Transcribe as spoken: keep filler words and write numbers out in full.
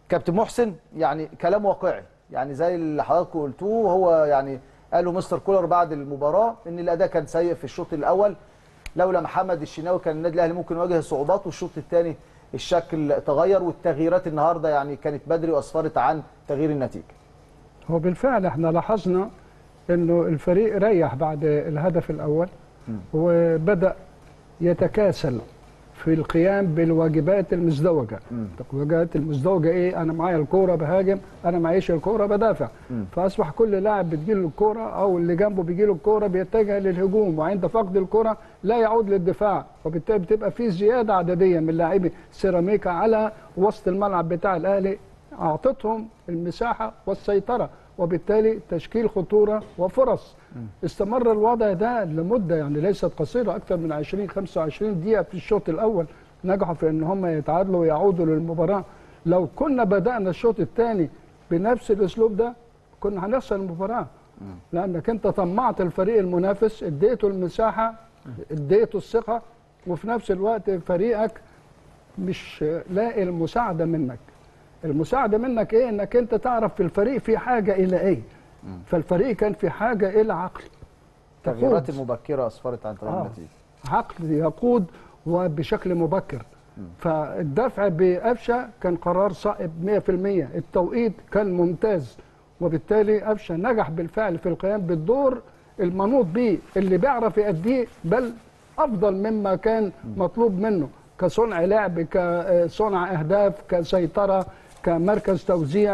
كابتن محسن يعني كلام واقعي، يعني زي اللي حضراتكم قلتوه، هو يعني قالوا مستر كولر بعد المباراه ان الاداء كان سيء في الشوط الاول، لولا محمد الشناوي كان النادي الاهلي ممكن يواجه صعوبات، والشوط الثاني الشكل تغير، والتغييرات النهارده يعني كانت بدري واسفرت عن تغيير النتيجه. هو بالفعل احنا لاحظنا انه الفريق ريح بعد الهدف الاول م. وبدا يتكاسل في القيام بالواجبات المزدوجه. الواجبات المزدوجه ايه؟ انا معايا الكوره بهاجم، انا معيش الكوره بدافع. م. فاصبح كل لاعب بتجيله الكوره او اللي جنبه بيجيله الكوره بيتجه للهجوم، وعند فقد الكوره لا يعود للدفاع، وبالتالي بتبقى في زياده عدديه من لاعبي سيراميكا على وسط الملعب بتاع الاهلي، اعطتهم المساحه والسيطره، وبالتالي تشكيل خطوره وفرص. استمر الوضع ده لمده يعني ليست قصيره، اكثر من عشرين خمسة وعشرين دقيقه في الشوط الاول، نجحوا في ان هم يتعادلوا ويعودوا للمباراه. لو كنا بدانا الشوط الثاني بنفس الاسلوب ده كنا هنخسر المباراه، لانك انت طمعت الفريق المنافس، اديته المساحه، اديته الثقه، وفي نفس الوقت فريقك مش لاقي المساعده منك. المساعده منك ايه؟ انك انت تعرف في الفريق في حاجه الى ايه. فالفريق كان في حاجه الى عقل. التغييرات المبكره اسفرت عن تغيير النتيجه. آه. عقل يقود وبشكل مبكر. م. فالدفع بقفشه كان قرار صائب مئة في المئة، التوقيت كان ممتاز، وبالتالي قفشه نجح بالفعل في القيام بالدور المنوط به اللي بيعرف يأديه، بل افضل مما كان مطلوب منه كصنع لعب، كصنع اهداف، كسيطره، كمركز توزيع.